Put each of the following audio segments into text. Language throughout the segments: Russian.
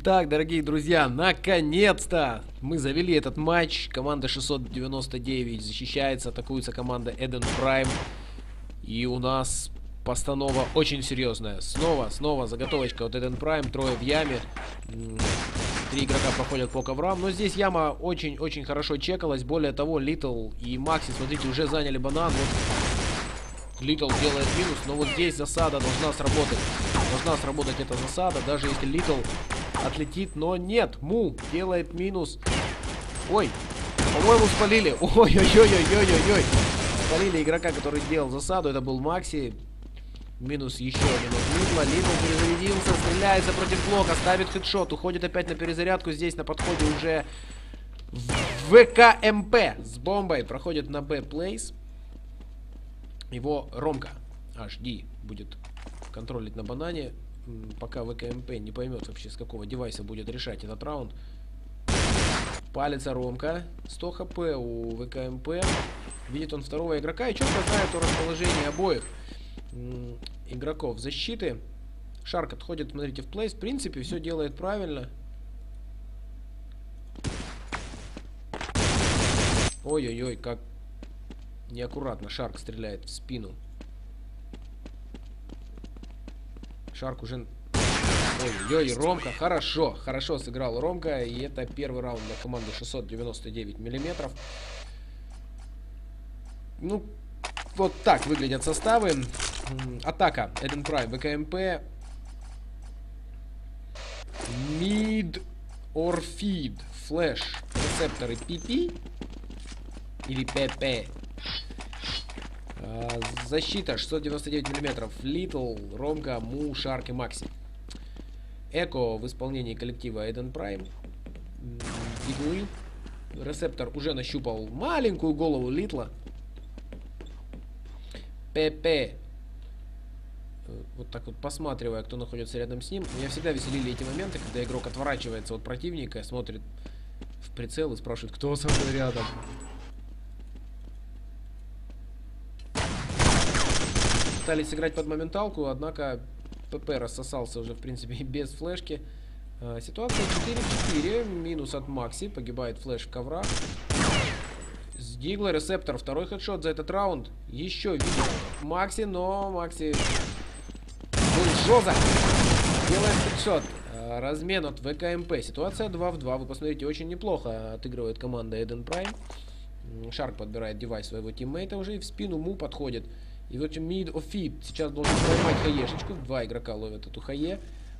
Итак, дорогие друзья, наконец-то мы завели этот матч. Команда 699 защищается, атакуется команда Eden Prime. И у нас постанова очень серьезная. Снова заготовочка от Eden Prime, трое в яме. 3 игрока проходят по коврам. Но здесь яма очень-очень хорошо чекалась. Более того, Little и Макси, смотрите, уже заняли банан. Вот Little делает минус, но вот здесь засада должна сработать. Должна сработать эта засада, даже если Little отлетит. Но нет, Му делает минус. Ой, по-моему, спалили. Ой-ой-ой-ой-ой-ой-ой. Спалили игрока, который делал засаду. Это был Макси. Минус еще один от Литла. Литл перезарядился, стреляется против блока, ставит хедшот, уходит опять на перезарядку. Здесь на подходе уже ВКМП с бомбой. Проходит на Б-плейс. Его Ромка HD будет контролить на банане, пока ВКМП не поймет вообще, с какого девайса будет решать этот раунд. Палится Ромка. 100 хп у ВКМП. Видит он второго игрока и четко знает о расположении обоих игроков защиты. Шарк отходит, смотрите, в плейс. В принципе, все делает правильно. Ой-ой-ой, как неаккуратно Шарк стреляет в спину. Шарк уже... Ой-ой-ой, Ромка хорошо сыграл Ромка. И это первый раунд для команды 699 миллиметров. Ну, вот так выглядят составы. Атака Eden Prime, ВКМП. Mid or feed. Флэш. Рецепторы PP. Или ПП. Защита 699 миллиметров. Little, Ромка, Му, Шарк и Макси. Эко в исполнении коллектива Eden Prime. Иглы. Рецептор уже нащупал маленькую голову Литла. ПП. Вот так вот посматривая, кто находится рядом с ним. Меня всегда веселили эти моменты, когда игрок отворачивается от противника, смотрит в прицел и спрашивает, кто со мной рядом. Пытались сыграть под моменталку, однако ПП рассосался уже, в принципе, без флешки. Ситуация 4-4. Минус от Макси. Погибает флеш в коврах. С Дигла рецептор. Второй хедшот за этот раунд. Еще видит Макси, но Макси... Жоза делает хедшот. Размен от ВКМП. Ситуация 2 в 2. Вы посмотрите, очень неплохо отыгрывает команда Eden Prime. Шарк подбирает девайс своего тиммейта уже и в спину Му подходит. И вот mid or feed сейчас должен поймать хаешечку. 2 игрока ловят эту хае.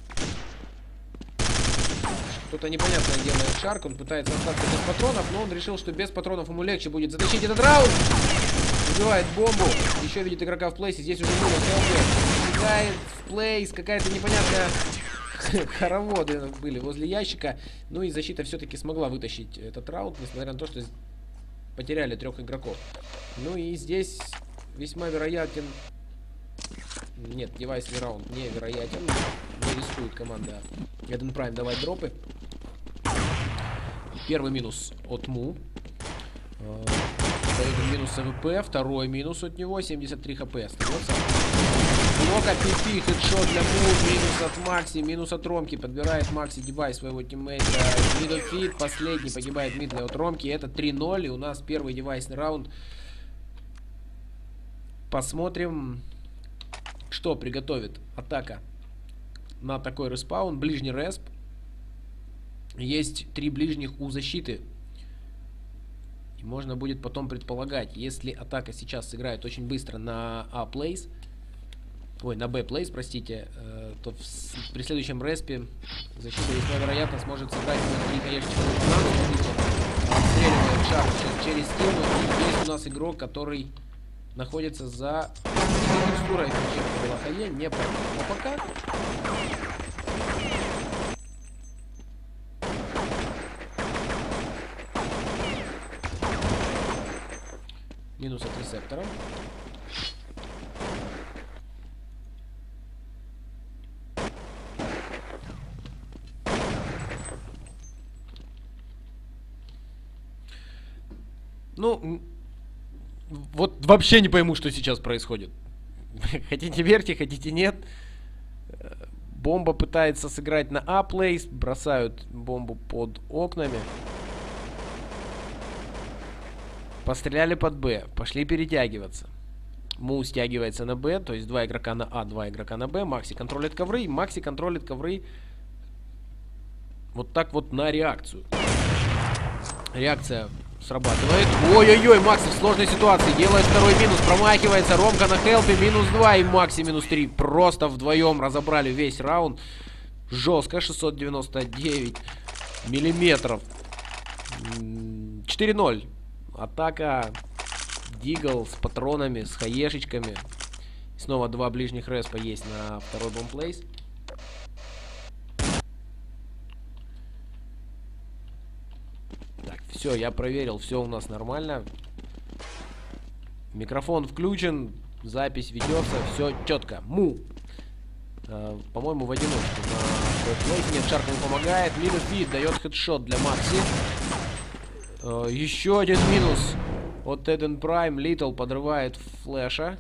Что-то непонятное делает Шарк. Он пытается остаться без патронов, но он решил, что без патронов ему легче будет затащить этот раунд. Убивает бомбу. Еще видит игрока в плейсе. Здесь уже много хелпы. Убегает в плейс. Какая-то непонятная... Хороводы были возле ящика. Ну и защита все-таки смогла вытащить этот раунд, несмотря на то, что потеряли 3 игроков. Ну и здесь весьма вероятен... Нет, девайсный раунд невероятен. Не рискует команда Eden Prime давать дропы. Первый минус от Му. Минус АВП. Второй минус от него. 73 хп остается. Блока пипи. Хедшот для Му. Минус от Макси. Минус от Ромки. Подбирает Макси девайс своего тиммейта. Мидофит. Последний погибает мид от Ромки. Это 3-0. И у нас первый девайсный раунд. Посмотрим, что приготовит атака на такой респаун. Ближний респ. Есть 3 ближних у защиты. И можно будет потом предполагать, если атака сейчас сыграет очень быстро на A-плейс, ой, на B-плейс, простите, то при следующем респе защита весьма вероятно сможет сыграть на 3 хаешечки. Отстреливает шар через стену. И есть у нас игрок, который находится за текстурой хае, не по пока. Минус от рецептора. Ну, вот вообще не пойму, что сейчас происходит. Хотите верьте, хотите нет. Бомба пытается сыграть на А-плейс. Бросают бомбу под окнами. Постреляли под Б. Пошли перетягиваться. Му стягивается на Б. То есть 2 игрока на А, 2 игрока на Б. Макси контролит ковры. И Макси контролит ковры вот так вот на реакцию. Реакция срабатывает. Ой-ой-ой, Макси в сложной ситуации. Делает второй минус. Промахивается. Ромка на хелпе. Минус 2. И Макси минус 3. Просто вдвоем разобрали весь раунд. Жестко. 699 миллиметров. 4-0. Атака. Дигл с патронами, с хаешечками. Снова 2 ближних респа есть на второй бомбплейс. Так, все, я проверил, все у нас нормально. Микрофон включен, запись ведется, все четко. Му! По-моему, в одиночку на бомбплейсе. Нет, Шарк ему помогает. Минус Фит дает хедшот для Макси. Еще один минус от Эден Прайм. Литл подрывает флеша.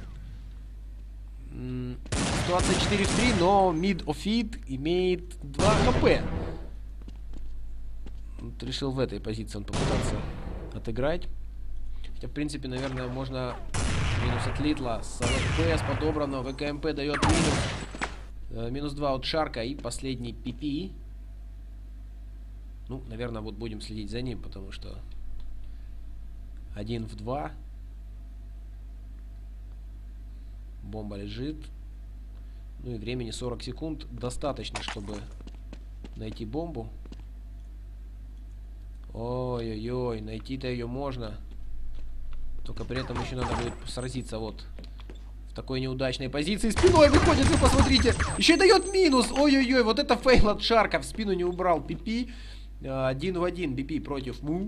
Ситуация 4 в 3, но Mid of It имеет 2 хп. Вот решил в этой позиции он попытаться отыграть. Хотя, в принципе, наверное, можно... Минус от Литла. С ЛФП, с подобранного. ВКМП дает минус. Минус 2 от Шарка. И последний ПП. Ну, наверное, вот будем следить за ним, потому что 1 в 2. Бомба лежит. Ну и времени 40 секунд достаточно, чтобы найти бомбу. Ой-ой-ой, найти-то ее можно. Только при этом еще надо будет сразиться вот в такой неудачной позиции. Спиной выходит, вы посмотрите. Еще и дает минус. Ой-ой-ой, вот это фейл от Шарка. В спину не убрал ПП. 1 в 1 БП против Му.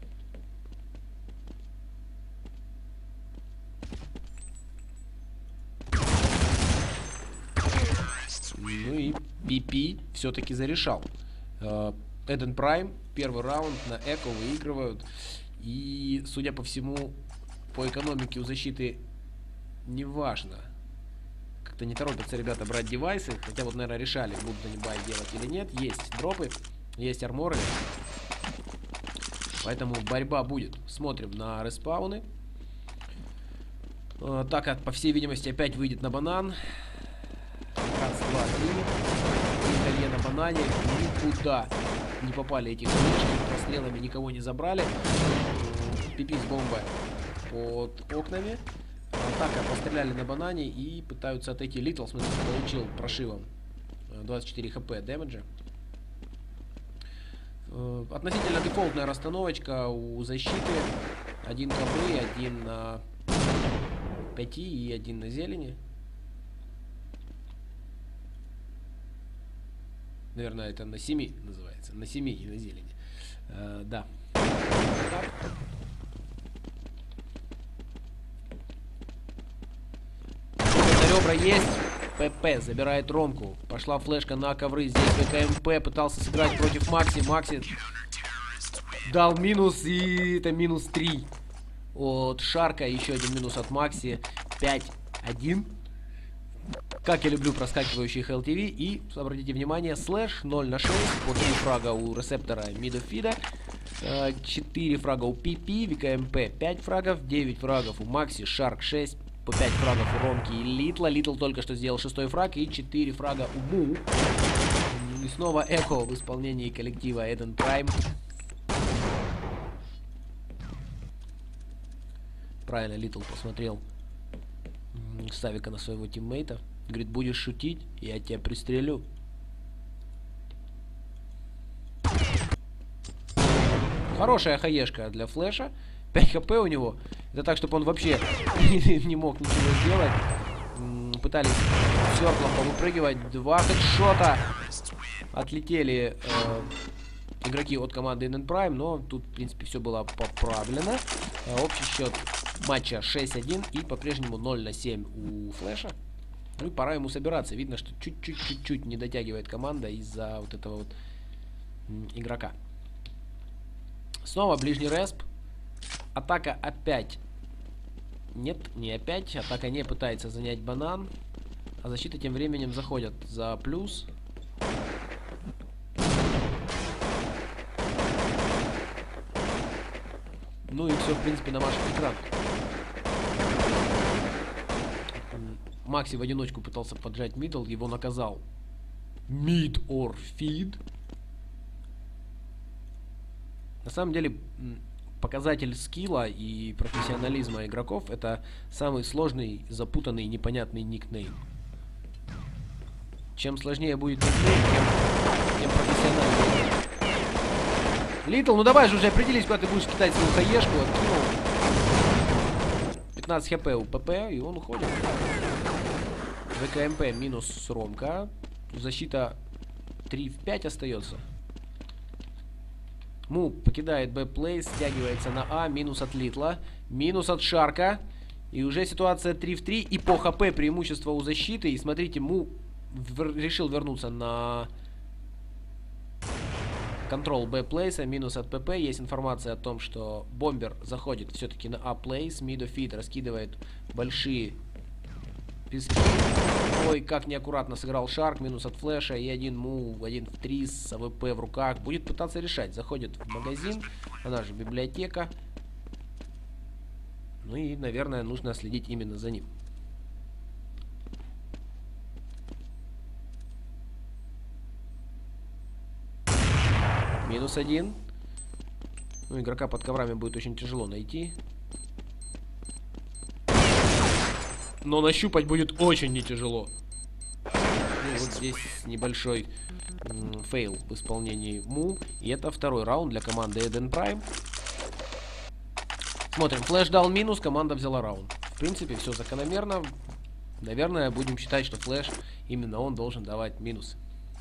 Ну и БП все-таки зарешал. Эден Прайм первый раунд на Эко выигрывают. И, судя по всему, по экономике у защиты неважно. Как-то не торопятся ребята брать девайсы. Хотя вот, наверное, решали, будут они бай делать или нет. Есть дропы, есть арморы. Поэтому борьба будет. Смотрим на респауны. Так, по всей видимости, опять выйдет на банан. Раз, два, три. Италья на банане. Никуда не попали эти колышки. Прострелами никого не забрали. Пипи с бомбой под окнами. Атака постреляли на банане и пытаются отойти. Литл, смотрите, получил прошивом 24 хп дэмэджа. Относительно дефолтная расстановочка у защиты. 1 ковры, 1 на 5 и 1 на зелени. Наверное, это на 7 называется. На 7 и на зелени. Да. Так. На ребра есть. ПП забирает Ромку. Пошла флешка на ковры. Здесь ВКМП пытался сыграть против Макси. Макси дал минус. И это минус 3 от Шарка. Еще один минус от Макси. 5-1. Как я люблю проскакивающие HLTV. И, обратите внимание, слэш 0 на 6. По 3 фрага у ресептора мидофида. 4 фрага у ПП. ВКМП 5 фрагов. 9 фрагов у Макси. Шарк 6. По 5 фрагов у Ромки и Литла. Литл только что сделал 6-й фраг. И 4 фрага у Му. И снова Эко в исполнении коллектива Эден Прайм. Правильно, Литл посмотрел Савика на своего тиммейта. Говорит, будешь шутить, я тебя пристрелю. Хорошая хаешка для флеша. 5 хп у него. Это так, чтобы он вообще не мог ничего сделать. Пытались серклом повыпрыгивать. 2 хедшота. Отлетели игроки от команды Eden Prime. Но тут, в принципе, все было поправлено. Общий счет матча 6-1. И по-прежнему 0 на 7 у флеша. Ну и пора ему собираться. Видно, что чуть-чуть не дотягивает команда из-за вот этого вот игрока. Снова ближний респ. Атака опять. Нет, не опять. Атака не пытается занять банан. А защита тем временем заходят за плюс. Ну и все, в принципе, на ваших экранах. Макси в одиночку пытался поджать мидл, его наказал. Mid or feed. На самом деле, показатель скилла и профессионализма игроков — это самый сложный, запутанный и непонятный никнейм. Чем сложнее будет никнейм, тем профессиональнее. Литл, ну давай же уже определись, куда ты будешь кидать свою хаешку. Откинул. 15 хп у ПП, и он уходит. ВКМП минус Ромка. Защита 3 в 5 остается. Му покидает Б-плей, стягивается на А, минус от Литла, минус от Шарка. И уже ситуация 3 в 3. И по ХП преимущество у защиты. И смотрите, Му решил вернуться на контрол Б-плейса, минус от ПП. Есть информация о том, что бомбер заходит все-таки на А-плейс. Мидофит раскидывает большие пески. Ой, как неаккуратно сыграл Шарк. Минус от флеша. И один Му, 1 в 3 с АВП в руках. Будет пытаться решать. Заходит в магазин. Она же библиотека. Ну и, наверное, нужно следить именно за ним. Минус 1. Ну, игрока под коврами будет очень тяжело найти. Но нащупать будет очень не тяжело. Ну, вот здесь небольшой фейл в исполнении Му. И это второй раунд для команды Eden Prime. Смотрим, флэш дал минус, команда взяла раунд. В принципе, все закономерно. Наверное, будем считать, что флэш, именно он должен давать минусы.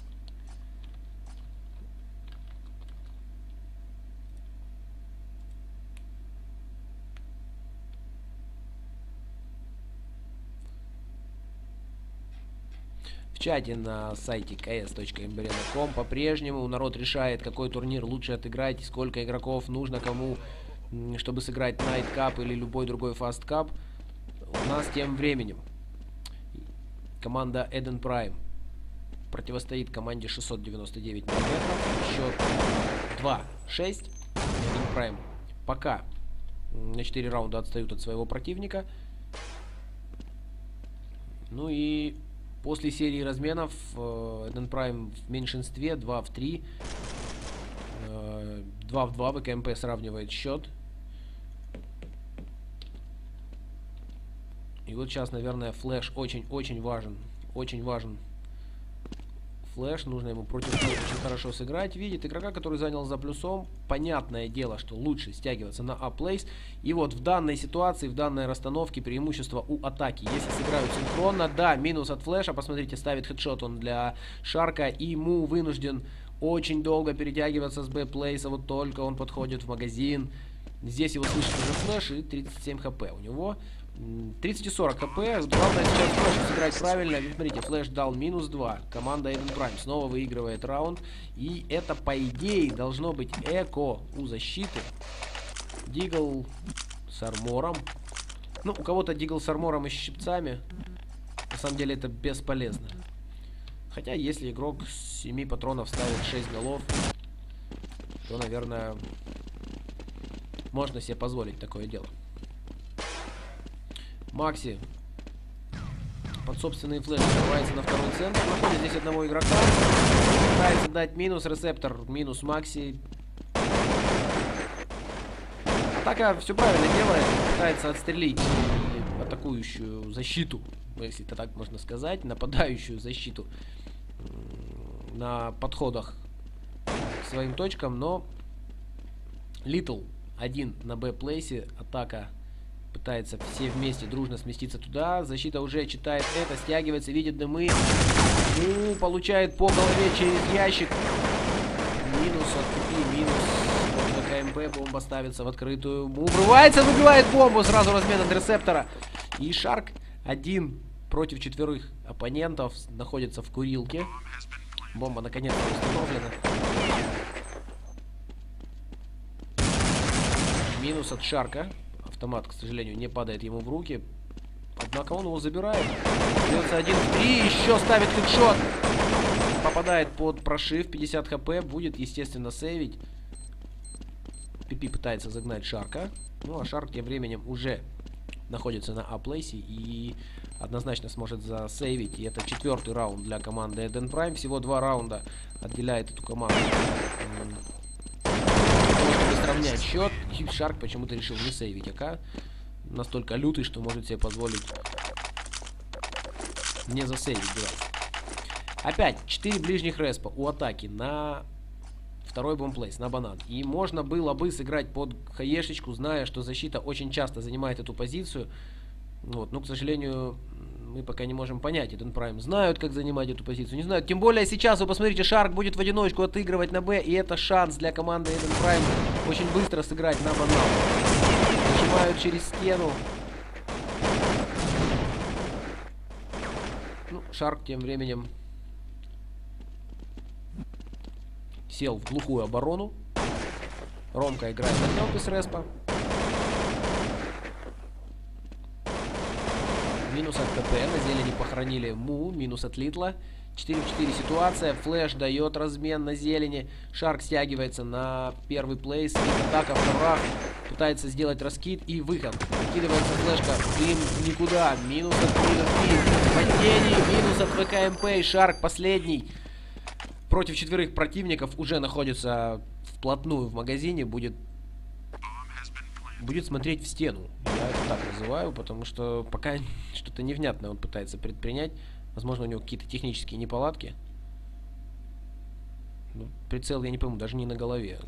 В чате на сайте ks.imbarena.com по-прежнему народ решает, какой турнир лучше отыграть, сколько игроков нужно кому, чтобы сыграть Night Cup или любой другой Fast Cup. У нас тем временем команда Eden Prime противостоит команде 699 мм. Счет 2-6. Eden Prime пока на 4 раунда отстают от своего противника. Ну и после серии разменов Eden Prime в меньшинстве, 2 в 3. 2 в 2, ВКМП сравнивает счет. И вот сейчас, наверное, флэш очень-очень важен. Очень важен флэш. Нужно ему против него очень хорошо сыграть. Видит игрока, который занял за плюсом. Понятное дело, что лучше стягиваться на А-плейс. И вот в данной ситуации, в данной расстановке преимущество у атаки. Если сыграют синхронно, да, минус от флэша. Посмотрите, ставит хедшот он для Шарка. И Му вынужден очень долго перетягиваться с Б-плейса. Вот только он подходит в магазин. Здесь его слышит уже флэш и 37 хп у него. 30 и 40 хп. Главное сейчас флэш сыграть правильно. Смотрите, флэш дал минус 2. Команда Eden Prime снова выигрывает раунд. И это, по идее, должно быть эко у защиты. Дигл с армором. Ну, у кого-то дигл с армором и щипцами. На самом деле это бесполезно. Хотя, если игрок с 7 патронов ставит 6 голов, то, наверное, можно себе позволить такое дело. Макси под собственные флеши открывается на второй центр. Находит здесь одного игрока. Пытается дать минус. Ресептор минус Макси. Атака все правильно делает. Пытается отстрелить атакующую защиту, если это так можно сказать. Нападающую защиту на подходах к своим точкам. Но Литл один на Б-плейсе. Атака пытается все вместе дружно сместиться туда. Защита уже читает это, стягивается, видит дымы. Ну, получает по голове через ящик. Минус от пути, минус от ВКМП. Бомба ставится в открытую. Врывается, выбивает бомбу. Сразу размен от ресептора. И Шарк один против 4 оппонентов находится в курилке. Бомба наконец-то установлена. Минус от Шарка. Автомат, к сожалению, не падает ему в руки. Однако он его забирает. Остается 1 в 3. Еще ставит хедшот. Попадает под прошив. 50 хп. Будет, естественно, сейвить. Пипи пытается загнать Шарка. Ну, а Шарк тем временем уже находится на А-плейсе и однозначно сможет засейвить. И это 4-й раунд для команды Eden Prime. Всего 2 раунда отделяет эту команду. Чтобы сравнять счет. И Шарк почему-то решил не сейвить АК. Настолько лютый, что может себе позволить не засейвить девайс. Опять 4 ближних респа у атаки на второй бомбплейс, на банан. И можно было бы сыграть под хаешечку, зная, что защита очень часто занимает эту позицию. Вот. Но, к сожалению, мы пока не можем понять. Eden Prime знают, как занимать эту позицию. Не знают. Тем более сейчас, вы посмотрите, Шарк будет в одиночку отыгрывать на Б. И это шанс для команды Eden Prime очень быстро сыграть на банан. Нажимают через стену. Ну, Шарк тем временем сел в глухую оборону. Ромка играет на хелпе с респа. Минус от ТП. На зелени похоронили Му. Минус от Литла. 4 в 4 ситуация. Флэш дает размен на зелени. Шарк стягивается на первый плейс. Атака в коврах. Пытается сделать раскид и выход. Откидывается флешка. Дым никуда. Минус от падений. Минус от ВКМП. И Шарк последний. Против 4 противников уже находится вплотную в магазине. Будет смотреть в стену. Я это так называю, потому что пока что-то невнятное он пытается предпринять. Возможно, у него какие-то технические неполадки. Ну, прицел, я не пойму, даже не на голове.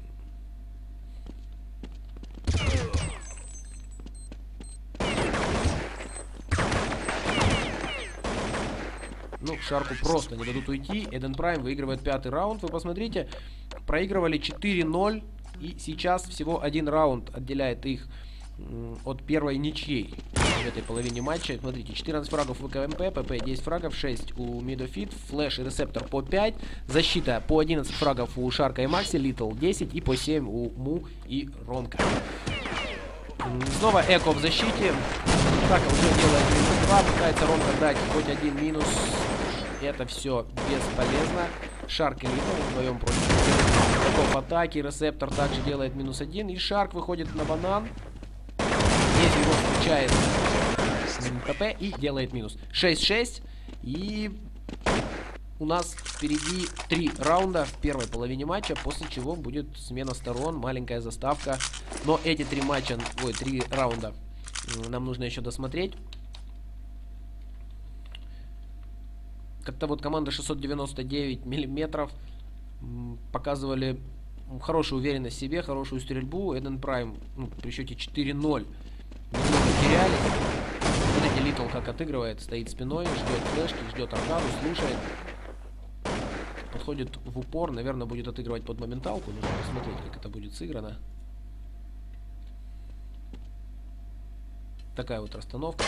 Ну, Шарку просто не дадут уйти. Eden Prime выигрывает 5-й раунд. Вы посмотрите, проигрывали 4-0. И сейчас всего 1 раунд отделяет их от первой ничьей в этой половине матча. Смотрите, 14 фрагов в ВКМП, ПП 10 фрагов, 6 у Мидофит, Флэш и Ресептор по 5. Защита по 11 фрагов у Шарка и Макси, Литл 10 и по 7 у Му и Ромка. Снова Эко в защите. Так, уже делает минус 2. Пытается Ромка дать хоть один минус. Это все бесполезно. Шарк и Литл вдвоем против игроков атаки. Ресептор также делает минус 1. И Шарк выходит на банан. Здесь его встречает ПП и делает минус. 6-6. И у нас впереди 3 раунда в первой половине матча, после чего будет смена сторон, маленькая заставка. Но эти 3 раунда нам нужно еще досмотреть. Как-то вот команда 699 миллиметров показывали хорошую уверенность в себе, хорошую стрельбу. Eden Prime при счете 4-0 немного теряли. Смотрите, Литл как отыгрывает, стоит спиной, ждет флешки, ждет аркаду, слушает. Подходит в упор, наверное, будет отыгрывать под моменталку. Нужно посмотреть, как это будет сыграно. Такая вот расстановка.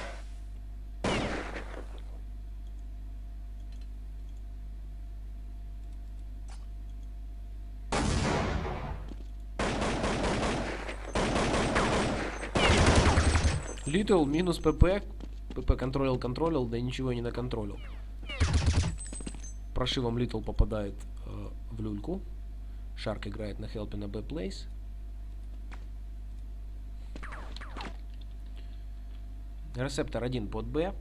Литл минус ПП. ПП контролил, да ничего не наконтролил. Прошивом Литл попадает в люльку. Шарк играет на хелпе на Б-плейс. Ресептор 1 под Б.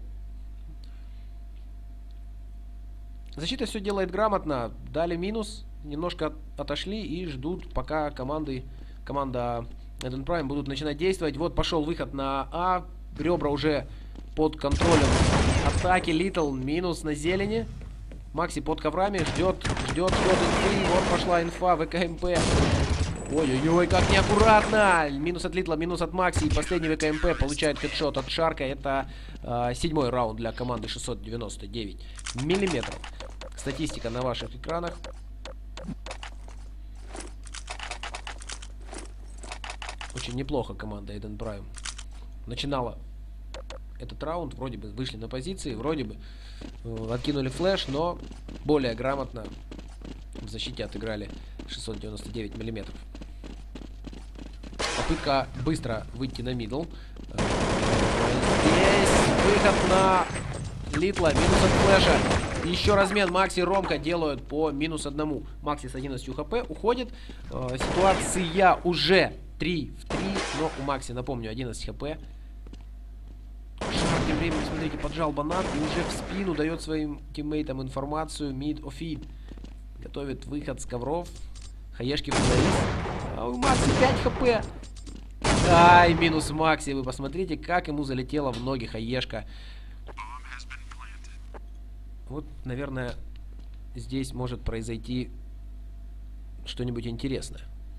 Защита все делает грамотно. Дали минус. Немножко отошли и ждут, пока команда Eden Prime будут начинать действовать. Вот пошел выход на А. Ребра уже под контролем атаки. Литл минус на зелени. Макси под коврами. Ждет инфы. Вот пошла инфа. ВКМП. Ой-ой-ой, как неаккуратно. Минус от Литла, минус от Макси. И последний ВКМП получает хедшот от Шарка. Это 7-й раунд для команды 699 миллиметров. Статистика на ваших экранах. Очень неплохо команда Eden Prime начинала этот раунд. Вроде бы вышли на позиции, вроде бы откинули флеш, но более грамотно в защите отыграли 699 миллиметров. Попытка быстро выйти на мидл. Здесь выход на Литла, минус от флеша. Еще размен. Макси и Ромка делают по -1. Макси с 11 хп уходит. Ситуация уже 3 в 3. Но у Макси, напомню, 11 хп. Шар тем временем, смотрите, поджал банан и уже в спину дает своим тиммейтам информацию. Mid or feed. Готовит выход с ковров. Хаешки в плейс. А у Макси 5 хп. Ай, минус Макси. Вы посмотрите, как ему залетела в ноги хаешка. Вот, наверное, здесь может произойти что-нибудь интересное.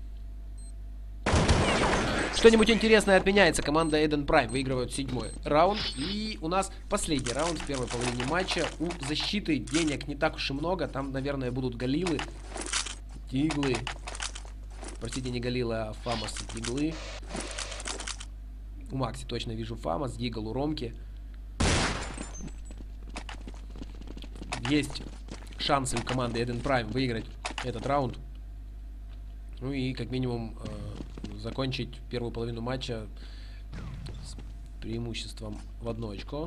Что-нибудь интересное отменяется. Команда Eden Prime выигрывает 7-й раунд. И у нас последний раунд в первой половине матча. У защиты денег не так уж и много. Там, наверное, будут галилы, диглы. Простите, не галилы, а фамос и диглы. У Макси точно вижу фамос, дигл у Ромки. Есть шансы у команды Eden Prime выиграть этот раунд. Ну и как минимум закончить первую половину матча с преимуществом в 1 очко.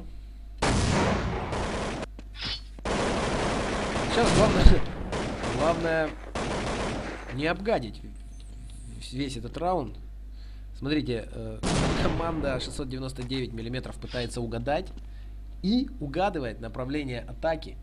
Сейчас главное не обгадить весь этот раунд. Смотрите, команда 699 мм пытается угадать и угадывает направление атаки.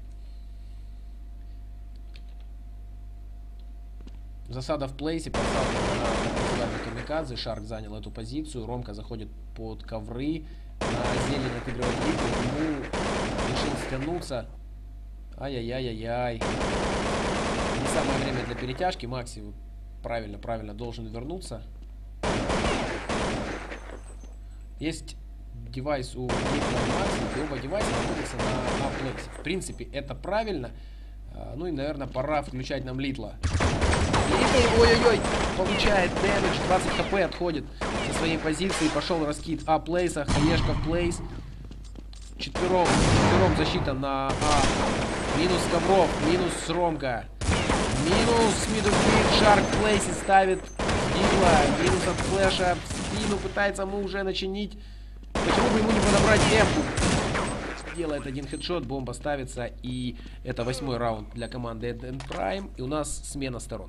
Засада в плейсе, посадка на камикадзе. Шарк занял эту позицию. Ромка заходит под ковры. На зелень отыгрывает литу. Ему решил стянуться. Ай-яй-яй-яй-яй. Не самое время для перетяжки. Макси правильно должен вернуться. Есть девайс у Макси, и оба девайса находятся на А-плейсе. В принципе, это правильно. Ну и, наверное, пора включать нам Литла. Литл, ой-ой-ой, получает дэмэдж, 20 хп отходит со своей позиции. Пошел раскид А-плейса, хаешка в плейс. Четвером защита на А. Минус ковров, минус Ромка. Минус мидуфит, Шарк в плейсе ставит дигла. Минус от флеша, в спину пытается ему уже начинить. Почему бы ему не подобрать эмку? Делает один хедшот, бомба ставится, и это 8-й раунд для команды Eden Prime, и у нас смена сторон.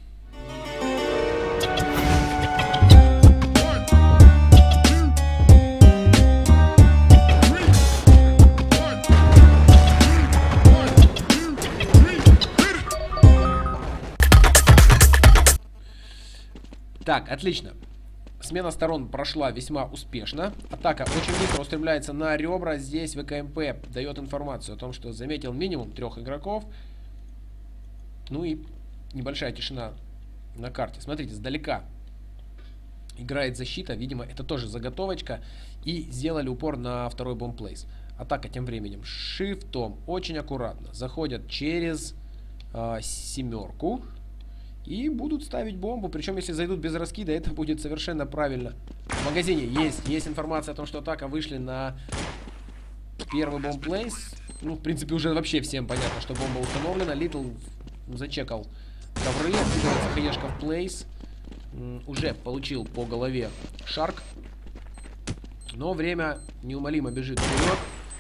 Так, отлично. Смена сторон прошла весьма успешно. Атака очень быстро устремляется на ребра. Здесь ВКМП дает информацию о том, что заметил минимум 3 игроков. Ну и небольшая тишина на карте. Смотрите, сдалека играет защита. Видимо, это тоже заготовочка. И сделали упор на 2-й бомбплейс. Атака тем временем шифтом очень аккуратно заходят через семерку. И будут ставить бомбу. Причем, если зайдут без раскида, это будет совершенно правильно. В магазине есть информация о том, что атака вышли на 1-й бомбплейс. Ну, в принципе, уже вообще всем понятно, что бомба установлена. Литл зачекал ковры. Двигается хаешка в плейс. Уже получил по голове Шарк. Но время неумолимо бежит вперед.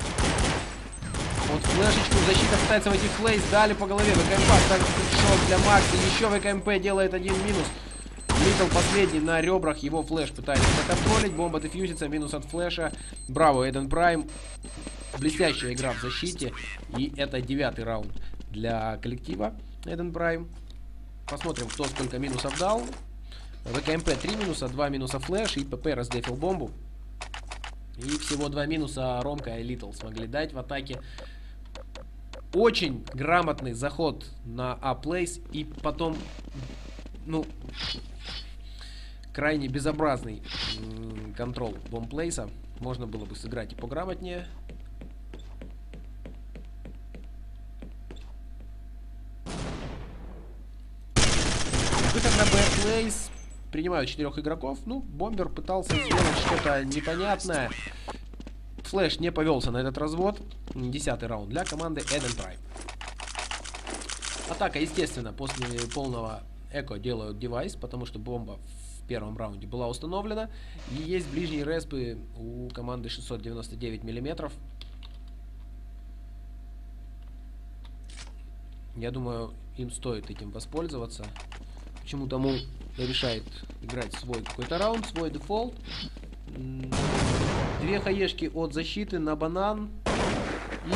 Вот флешечку, защита пытается войти в плейс, дали по голове, ВКМП ставит шот для Макса, еще ВКМП делает один минус. Литл последний на ребрах, его флеш пытается законтролить, бомба дефьюзится, минус от флеша. Браво, Eden Prime, блестящая игра в защите, и это 9-й раунд для коллектива Eden Prime. Посмотрим, кто сколько минусов дал. ВКМП 3 минуса, 2 минуса флеш, и ПП раздефил бомбу. И всего 2 минуса Ромка и Литл смогли дать в атаке. Очень грамотный заход на А-плейс. И потом, ну, крайне безобразный контрол бомбплейса. Можно было бы сыграть и пограмотнее. Выход на Б-плейс. Принимают 4 игроков. Ну, бомбер пытался сделать что-то непонятное. Флэш не повелся на этот развод. 10-й раунд для команды Eden Prime. Атака, естественно, после полного эко делают девайс, потому что бомба в первом раунде была установлена. И есть ближние респы у команды 699 мм. Я думаю, им стоит этим воспользоваться. Почему-то Му решает играть свой какой-то раунд, свой дефолт. Две хаешки от защиты на банан. И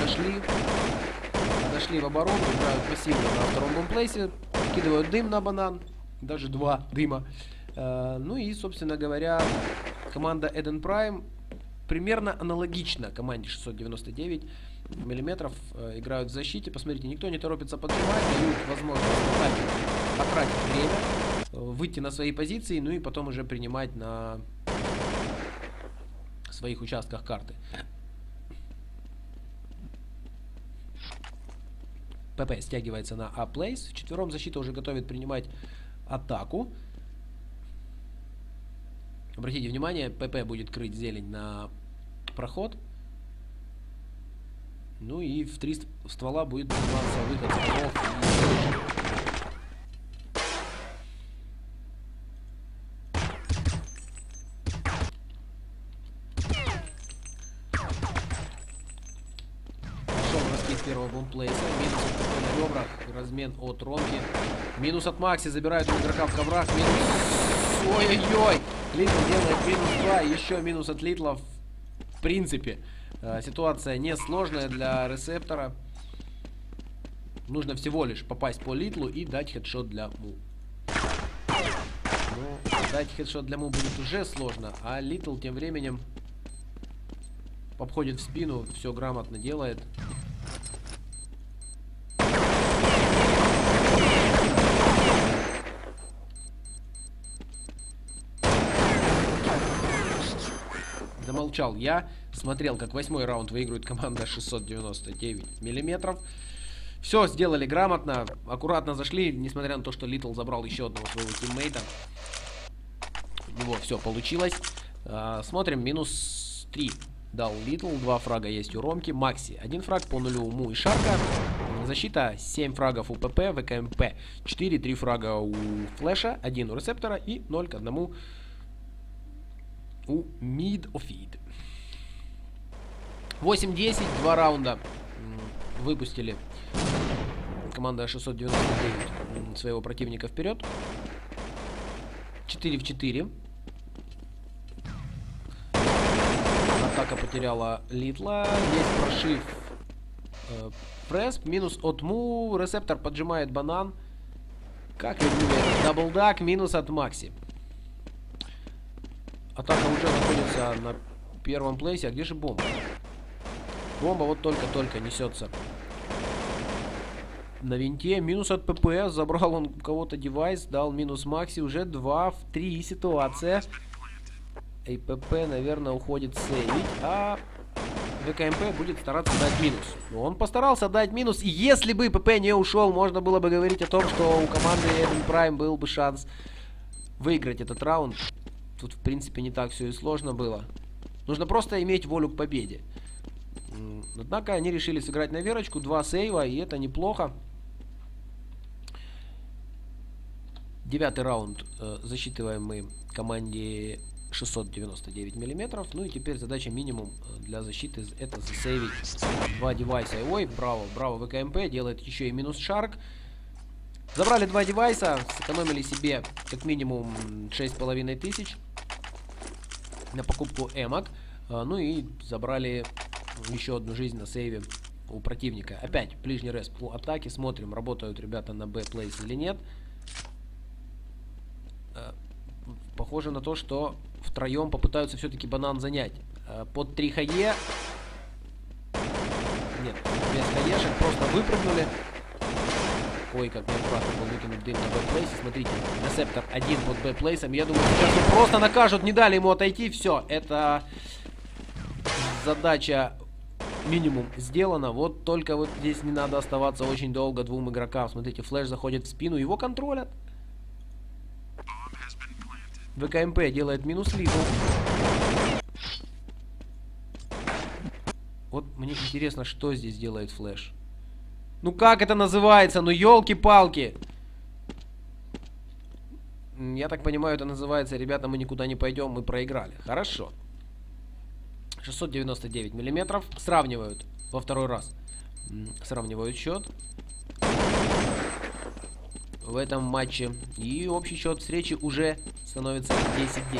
отошли в оборону, играют пассивно на втором бомплейсе, кидывают дым на банан, даже два дыма. Ну и, собственно говоря, команда Eden Prime примерно аналогично команде 699 миллиметров играют в защите. Посмотрите, никто не торопится поджимать, дают возможность потратить время, выйти на свои позиции, ну и потом уже принимать на своих участках карты. ПП стягивается на А-плейс. Вчетвером защита уже готовит принимать атаку. Обратите внимание, ПП будет крыть зелень на проход. Ну и в 3 ствола будет заниматься выход стволов. Первого бомплейса. Минус от ПП на ребрах. Размен от Ромки. Минус от Макси. Забирает у игрока в коврах. Минус. Ой-ой-ой. Литл делает минус 2. Еще минус от Литла. В принципе, ситуация несложная для ресептора. Нужно всего лишь попасть по Литлу и дать хедшот для Му. Но дать хедшот для Му будет уже сложно. А Литл тем временем обходит в спину. Все грамотно делает. Замолчал я. Смотрел, как 8-й раунд выигрывает команда 699 миллиметров. Все сделали грамотно. Аккуратно зашли. Несмотря на то, что Литл забрал еще одного своего тиммейта. У него все получилось. Смотрим. Минус 3 дал Литл. 2 фрага есть у Ромки. Макси 1 фраг по 0 у Му и Шарка. Защита 7 фрагов у ПП, ВКМП 4, 3 фрага у Флэша, 1 у ресептора и 0 к 1 у Mid of Feed. 8-10, 2 раунда выпустили команда 699 своего противника вперед. 4 в 4. Атака потеряла Литла. Есть прошив пресс. Минус от Му. Ресептор поджимает банан. Как люблю это. Даблдак. Минус от Макси. Атака уже находится на первом плейсе. А где же бомба? Бомба вот только-только несется на винте. Минус от ПП. Забрал он у кого-то девайс. Дал минус Макси. Уже 2 в 3 ситуация. И ПП, наверное, уходит сейвить. А ВКМП будет стараться дать минус. Но он постарался дать минус. И если бы ПП не ушел, можно было бы говорить о том, что у команды Eden Prime был бы шанс выиграть этот раунд. Тут, в принципе, не так все и сложно было. Нужно просто иметь волю к победе. Однако они решили сыграть на верочку. 2 сейва, и это неплохо. 9-й раунд засчитываем мы команде 699 миллиметров. Ну и теперь задача минимум для защиты — это засейвить 2 девайса. Ой, браво ВКМП. Делает еще и минус Шарк. Забрали 2 девайса. Сэкономили себе как минимум 6500 на покупку эмок. Ну и забрали еще одну жизнь на сейве у противника. Опять ближний респ по атаке. Смотрим, работают ребята на Б-плейс или нет. Похоже на то, что втроем попытаются все-таки банан занять. Под 3 хае. Нет, без хаешек. Просто выпрыгнули. Ой, как неаккуратно был выкинут дым на Б-плейсе. Смотрите, ресептор 1 под Б-плейсом. Я думаю, сейчас его просто накажут. Не дали ему отойти. Все, это задача минимум сделана. Вот только вот здесь не надо оставаться очень долго двум игрокам. Смотрите, флэш заходит в спину. Его контролят. ВКМП делает минус Литл. Вот мне интересно, что здесь делает флэш. Ну как это называется? Ну елки-палки. Я так понимаю, это называется: ребята, мы никуда не пойдем, мы проиграли. Хорошо. 699 миллиметров. Сравнивают во второй раз. Сравнивают счет. в этом матче. И общий счет встречи уже становится 10-10.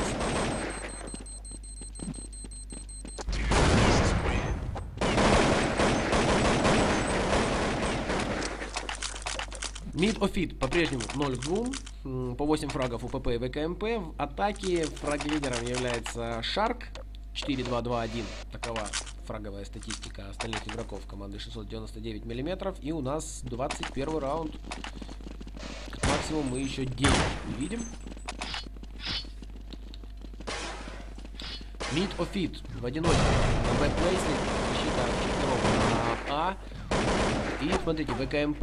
Mid of It по-прежнему 0-2. По 8 фрагов у ПП и ВКМП. В атаке фраг-лидером является Shark. 4-2-2-1. Такова фраговая статистика остальных игроков команды 699 мм. И у нас 21 раунд. Как максимум мы еще 9 увидим. Mid of It в одиночку. На Б-плейсник. Защита четверов на А. И смотрите, ВКМП.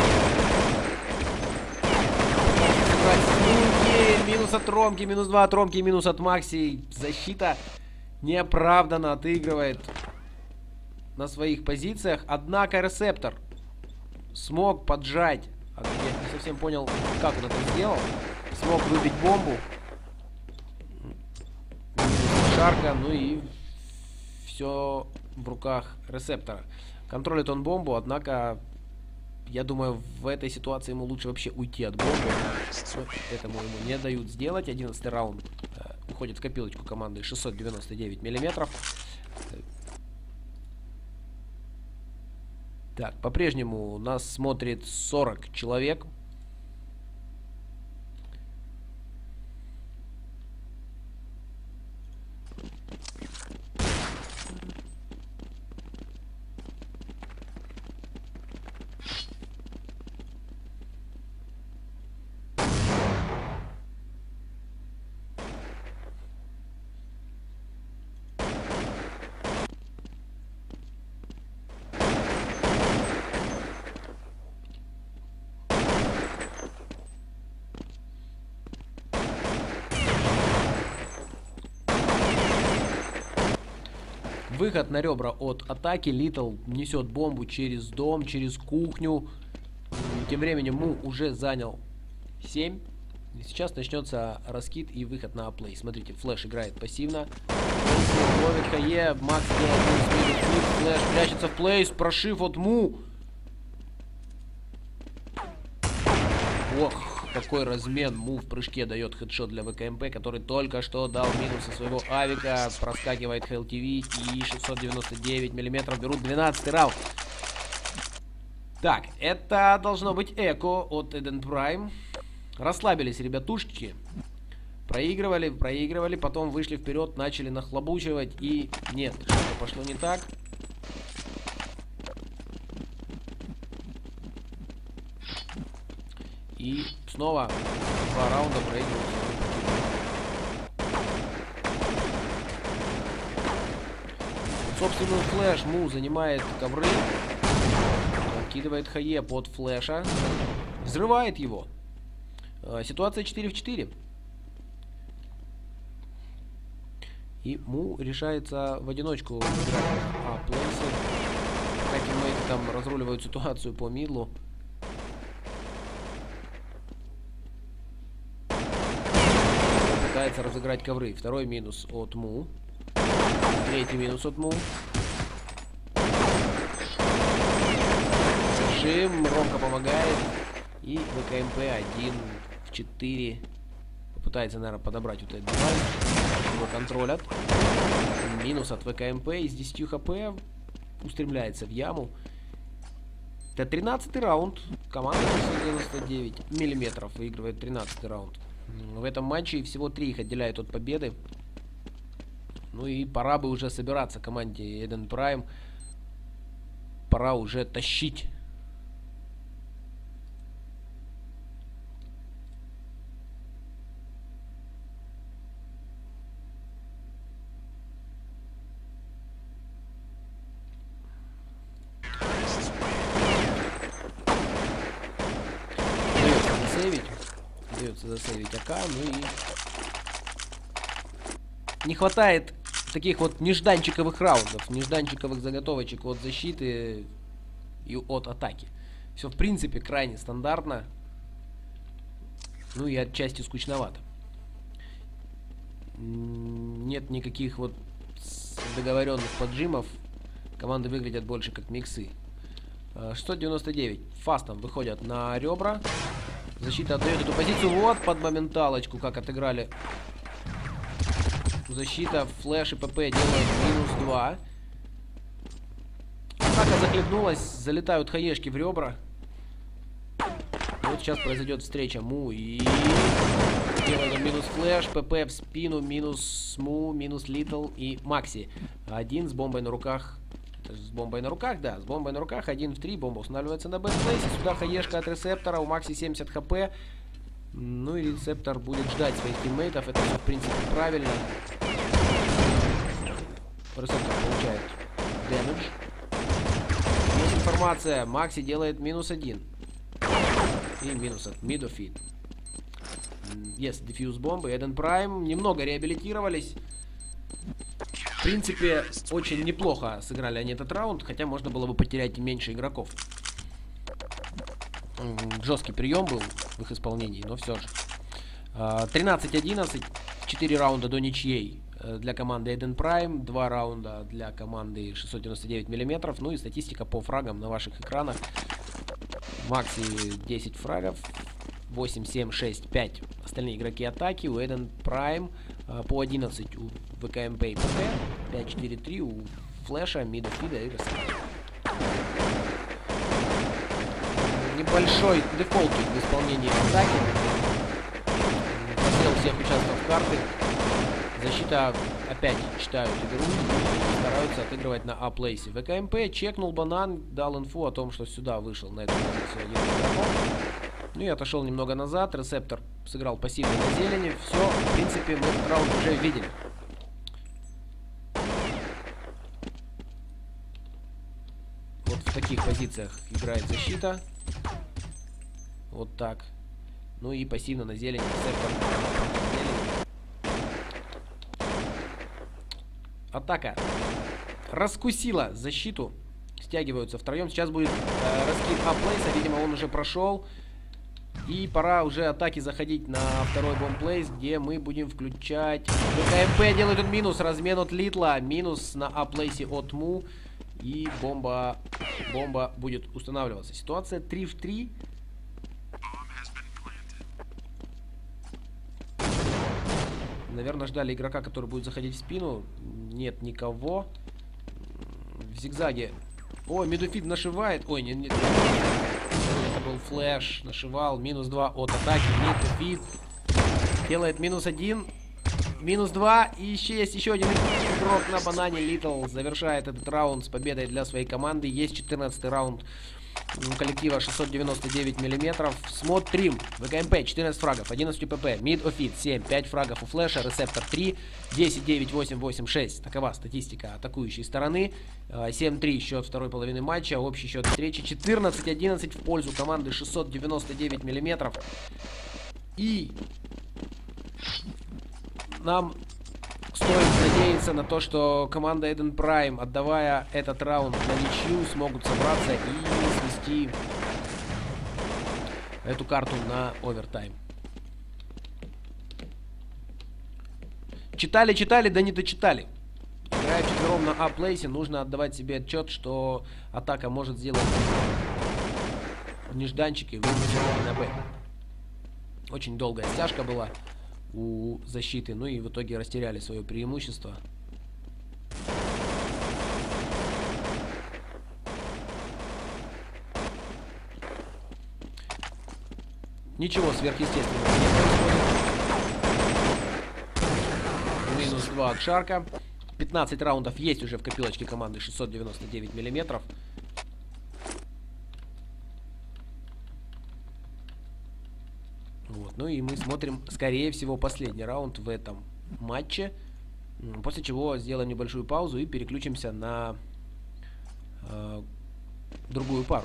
Минус от Ромки, минус 2 от Ромки, минус от Макси. Защита неоправданно отыгрывает на своих позициях. Однако ресептор смог поджать. Я не совсем понял, как он это сделал. Смог выбить бомбу. Шарка, ну и все в руках ресептора. Контролит он бомбу, однако, я думаю, в этой ситуации ему лучше вообще уйти от бомбы. Этому ему не дают сделать. 11-й раунд уходит в копилочку команды 699 мм. Так, по-прежнему нас смотрит 40 человек. Выход на ребра от атаки. Литл несет бомбу через дом, через кухню. Тем временем Му уже занял 7. И сейчас начнется раскид и выход на плей. Смотрите, Флэш играет пассивно. Ловит Хае. Макс делает Флэш прячется в плейс. Прошив от Му. Ох, какой размен. Му в прыжке дает хедшот для ВКМП, который только что дал минус со своего авика. Проскакивает ХЛТВ и 699 мм берут 12-й раунд. Так, это должно быть эко от Eden Prime. Расслабились ребятушки. Проигрывали, потом вышли вперед, начали нахлобучивать и нет, что-то пошло не так. И снова 2 раунда проигрывают. Собственный флэш Му занимает ковры. Откидывает Хае под флэша. Взрывает его. Ситуация 4 в 4. И Му решается в одиночку играть плейсы. Как тиммейты там разруливают ситуацию по мидлу. Пытается разыграть ковры. Второй минус от Му. Третий минус от Му. Зажим. Ромка помогает. И ВКМП 1 в 4. Попытается, наверное, подобрать вот этот девайс. Его контролят. Минус от ВКМП. Из 10 хп устремляется в яму. Это 13-й раунд. Команда 699 миллиметров выигрывает 13-й раунд. В этом матче всего 3 их отделяют от победы. Ну и пора бы уже собираться команде Eden Prime. Пора уже тащить. Удается засейвить АК, ну и не хватает таких вот нежданчиковых раундов, нежданчиковых заготовочек от защиты и от атаки. Все, в принципе, крайне стандартно, ну и отчасти скучновато. Нет никаких вот договоренных поджимов, команды выглядят больше как миксы. 699 фастом выходят на ребра. Защита отдает эту позицию. Вот под моменталочку, как отыграли. Защита, флэш и ПП делает -2. Атака захлебнулась, залетают хаешки в ребра. Вот сейчас произойдет встреча Му и... Делаем минус флэш, ПП в спину, минус Му, минус Литл и Макси. Один с бомбой на руках. С бомбой на руках, да, с бомбой на руках. 1 в 3, бомба устанавливается на бэкплейсе. Сюда хаешка от ресептора, у Макси 70 хп. Ну и ресептор будет ждать своих тиммейтов. Это все, в принципе, правильно. Ресептор получает дэмэдж. Есть информация. Макси делает -1. И минус от мидофит. Есть дефьюз бомбы. Эден Прайм немного реабилитировались. В принципе, очень неплохо сыграли они этот раунд, хотя можно было бы потерять меньше игроков. Жесткий прием был в их исполнении, но все же. 13-11, 4 раунда до ничьей для команды Эден Прайм, 2 раунда для команды 699 мм. Ну и статистика по фрагам на ваших экранах. Макси 10 фрагов, 8, 7, 6, 5 остальные игроки атаки. У Эден Прайм по 11 у ВКМП и ПП, 5, 4, 3 у Флэша, Мида, Фида и Ресептора. Небольшой дефолт в исполнении атаки. Посел всех участников карты. Защита опять читают игру и стараются отыгрывать на А-плейсе. ВКМП чекнул банан, дал инфу о том, что сюда вышел на эту позицию один игроков. Ну и отошел немного назад. Ресептор сыграл пассивно на зелени. Все, в принципе, мы этот раунд уже видели. Вот в таких позициях играет защита. Вот так. Ну и пассивно на зелени. Ресептор. Атака раскусила защиту. Стягиваются втроем. Сейчас будет раскид А-плейса. Видимо, он уже прошел. И пора уже атаки заходить на второй бомбплейс, где мы будем включать... ВКМП делает он минус. Размен от Литла. Минус на А-плейсе от Му. И бомба будет устанавливаться. Ситуация 3 в 3. Наверное, ждали игрока, который будет заходить в спину. Нет никого. В зигзаге. Ой, Медуфит нашивает. Ой, нет. Это был флэш. Нашивал. -2 от атаки. Медуфит делает -1. -2. И есть еще один игрок на банане. Литл завершает этот раунд с победой для своей команды. Есть 14-й раунд коллектива 699 мм. Смотрим. ВКМП 14 фрагов, 11 ПП, Мид-Офит 7, 5 фрагов у Флэша, Ресептор 3, 10, 9, 8, 8, 6. Такова статистика атакующей стороны. 7-3 счет второй половины матча, общий счет встречи 14-11 в пользу команды 699 мм. И нам стоит надеяться на то, что команда Эден Прайм, отдавая этот раунд на ничью, смогут собраться и свести эту карту на овертайм. Читали, да не дочитали. Играя вчетвером на А-плейсе, нужно отдавать себе отчет, что атака может сделать нежданчики на Б. Очень долгая стяжка была у защиты, ну и в итоге растеряли свое преимущество. Ничего сверхъестественного не происходит. -2 от Шарка. 15 раундов есть уже в копилочке команды 699 мм. Вот. Ну и мы смотрим, скорее всего, последний раунд в этом матче. После чего сделаем небольшую паузу и переключимся на другую пару.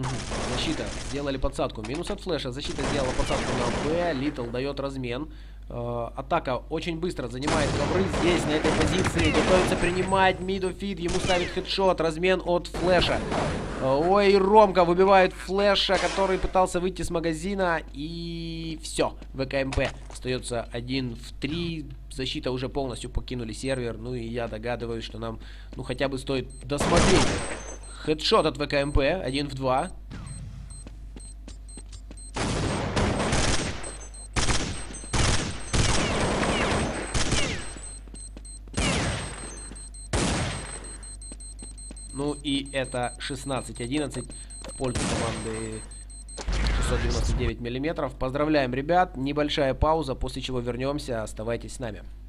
Защита сделали подсадку. Минус от флэша. Защита сделала подсадку на Б. Литл дает размен. Атака очень быстро занимает ковры здесь, на этой позиции. Готовится принимать мидофид. Ему ставит хедшот. Размен от флеша. Ой, Ромка выбивает флеша, который пытался выйти с магазина. И все. ВКМП остается 1 в 3. Защита уже полностью покинули сервер. Ну и я догадываюсь, что нам, ну, хотя бы стоит досмотреть. Хедшот от ВКМП. 1 в 2. Ну и это 16-11 в пользу команды 699 миллиметров. Поздравляем, ребят. Небольшая пауза, после чего вернемся. Оставайтесь с нами.